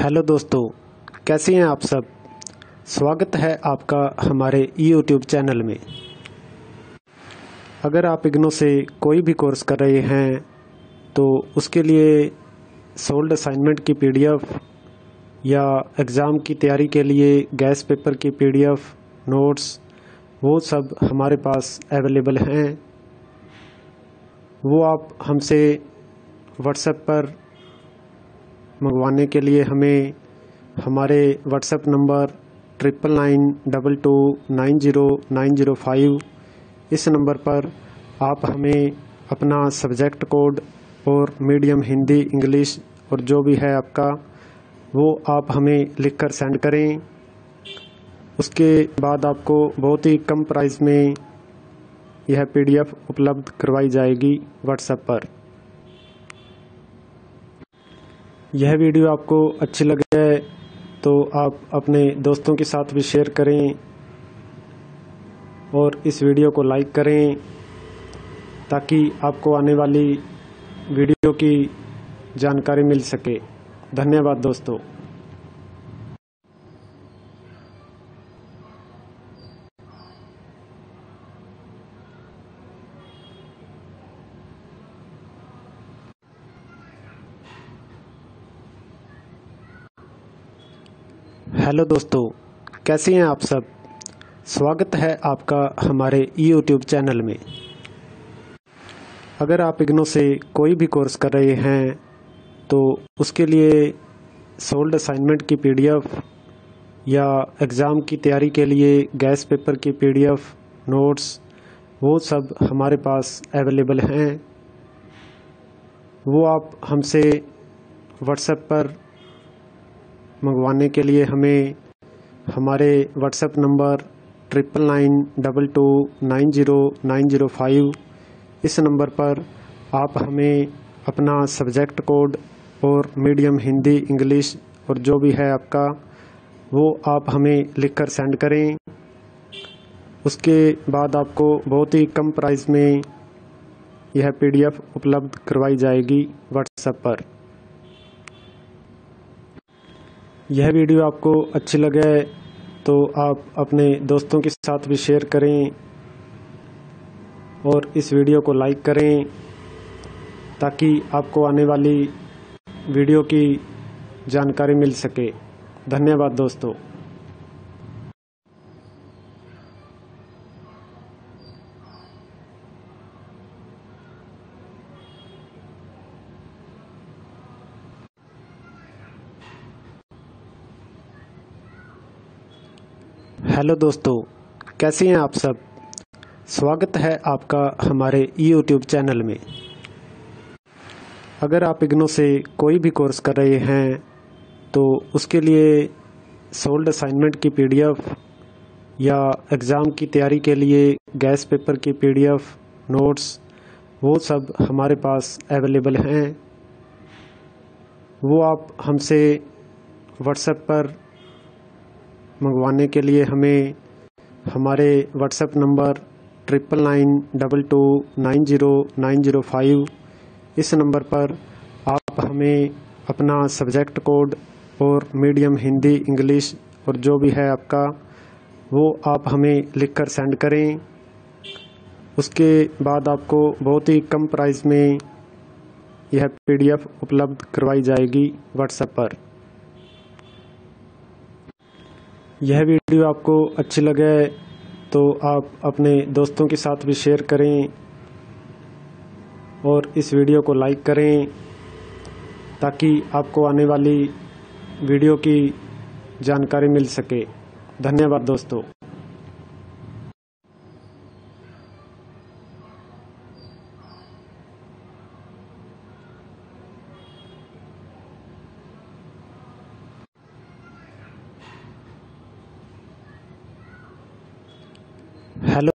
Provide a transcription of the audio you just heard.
Hello दोस्तों, कैसे हैं आप सब। स्वागत है आपका हमारे YouTube चैनल में। अगर आप इग्नो से कोई भी कोर्स कर रहे हैं तो उसके लिए सोल्ड असाइनमेंट की PDF या एग्ज़ाम की तैयारी के लिए गैस पेपर की PDF, नोट्स, वो सब हमारे पास अवेलेबल हैं। वो आप हमसे व्हाट्सएप पर मंगवाने के लिए हमें हमारे व्हाट्सएप नंबर 9992290905 इस नंबर पर आप हमें अपना सब्जेक्ट कोड और मीडियम हिंदी, इंग्लिश और जो भी है आपका वो आप हमें लिखकर सेंड करें। उसके बाद आपको बहुत ही कम प्राइस में यह PDF उपलब्ध करवाई जाएगी व्हाट्सएप पर। यह वीडियो आपको अच्छी लगे तो आप अपने दोस्तों के साथ भी शेयर करें और इस वीडियो को लाइक करें ताकि आपको आने वाली वीडियो की जानकारी मिल सके। धन्यवाद दोस्तों। हेलो दोस्तों, कैसे हैं आप सब। स्वागत है आपका हमारे YouTube चैनल में। अगर आप इग्नो से कोई भी कोर्स कर रहे हैं तो उसके लिए सोल्ड असाइनमेंट की PDF या एग्ज़ाम की तैयारी के लिए गैस पेपर की PDF, नोट्स, वो सब हमारे पास अवेलेबल हैं। वो आप हमसे व्हाट्सएप पर मंगवाने के लिए हमें हमारे व्हाट्सएप नंबर 9992290905 इस नंबर पर आप हमें अपना सब्जेक्ट कोड और मीडियम हिंदी, इंग्लिश और जो भी है आपका वो आप हमें लिखकर सेंड करें। उसके बाद आपको बहुत ही कम प्राइस में यह PDF उपलब्ध करवाई जाएगी व्हाट्सएप पर। यह वीडियो आपको अच्छी लगे तो आप अपने दोस्तों के साथ भी शेयर करें और इस वीडियो को लाइक करें ताकि आपको आने वाली वीडियो की जानकारी मिल सके। धन्यवाद दोस्तों। हेलो दोस्तों, कैसे हैं आप सब। स्वागत है आपका हमारे YouTube चैनल में। अगर आप इग्नो से कोई भी कोर्स कर रहे हैं तो उसके लिए सोल्ड असाइनमेंट की PDF या एग्ज़ाम की तैयारी के लिए गैस पेपर की PDF, नोट्स, वो सब हमारे पास अवेलेबल हैं। वो आप हमसे व्हाट्सएप पर मंगवाने के लिए हमें हमारे व्हाट्सएप नंबर 9992290905 इस नंबर पर आप हमें अपना सब्जेक्ट कोड और मीडियम हिंदी, इंग्लिश और जो भी है आपका वो आप हमें लिखकर सेंड करें। उसके बाद आपको बहुत ही कम प्राइस में यह PDF उपलब्ध करवाई जाएगी व्हाट्सएप पर। यह वीडियो आपको अच्छी लगे तो आप अपने दोस्तों के साथ भी शेयर करें और इस वीडियो को लाइक करें ताकि आपको आने वाली वीडियो की जानकारी मिल सके। धन्यवाद दोस्तों। हेलो